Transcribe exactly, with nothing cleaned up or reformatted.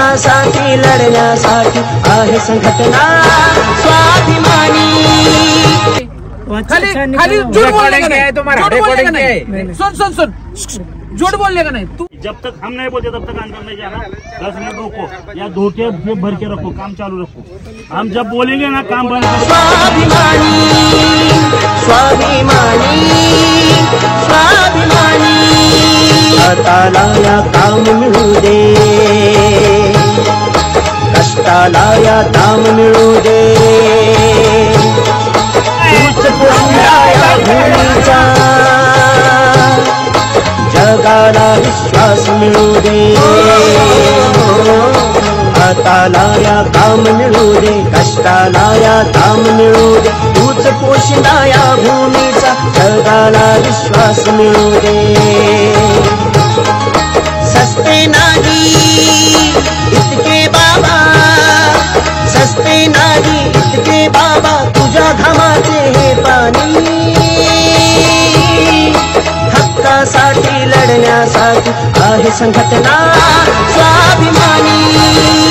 हक्कासाठी लढण्यासाठी आहे संघटना स्वाभिमानी। खाली खाली झूठ बोलने का नहीं, तुम्हारा रिकॉर्डिंग है। सुन सुन सुन झूठ बोलने का नहीं। तू जब तक हम नहीं बोलते तब तक अंदर नहीं जाना। दस मिनट रोको या धोखे भर के रखो, काम चालू रखो। हम जब बोलेंगे ना काम बंद करो। स्वाभिमानी स्वाभिमानी स्वाभिमानी। कष्टाला या काम मिळू दे, कष्टाला या काम मिळू दे। भूमीचा जगाला विश्वास मिळू दे। हाताला या काम मिळू दे, कष्टाला या काम मिळू दे। तूच पोशिंदा या भूमीचा जगाला विश्वास मिळू दे। सस्ते नाही इतके बाबा, सस्ते नाही इतके बाबा, तुझ्या घामाचे हे पाणी। हक्कासाठी लढण्यासाठी आहे संघटना स्वाभिमानी।